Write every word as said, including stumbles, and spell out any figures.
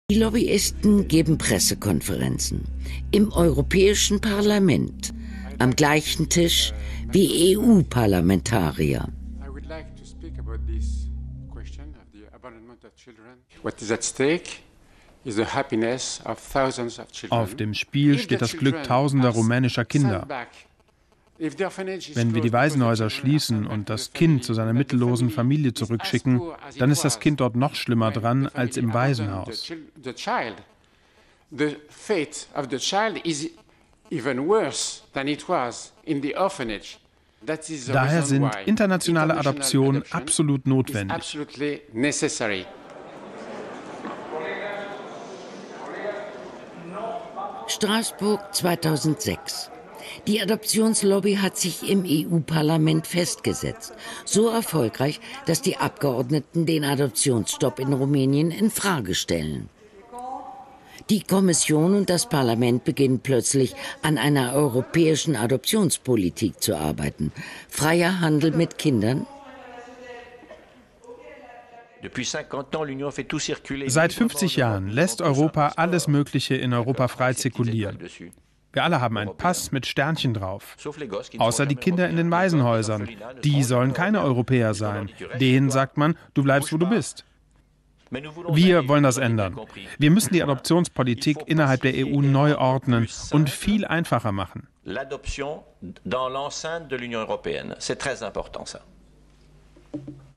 Die Lobbyisten geben Pressekonferenzen im Europäischen Parlament, am gleichen Tisch wie E U-Parlamentarier. Auf dem Spiel steht das Glück tausender rumänischer Kinder. Wenn wir die Waisenhäuser schließen und das Kind zu seiner mittellosen Familie zurückschicken, dann ist das Kind dort noch schlimmer dran als im Waisenhaus. Daher sind internationale Adoptionen absolut notwendig. Straßburg zweitausendsechs. Die Adoptionslobby hat sich im E U-Parlament festgesetzt. So erfolgreich, dass die Abgeordneten den Adoptionsstopp in Rumänien in Frage stellen. Die Kommission und das Parlament beginnen plötzlich an einer europäischen Adoptionspolitik zu arbeiten. Freier Handel mit Kindern? Seit fünfzig Jahren lässt Europa alles Mögliche in Europa frei zirkulieren. Wir alle haben einen Pass mit Sternchen drauf. Außer die Kinder in den Waisenhäusern. Die sollen keine Europäer sein. Denen sagt man, du bleibst, wo du bist. Wir wollen das ändern. Wir müssen die Adoptionspolitik innerhalb der E U neu ordnen und viel einfacher machen. L'adoption dans l'enceinte de l'Union européenne, c'est très important ça.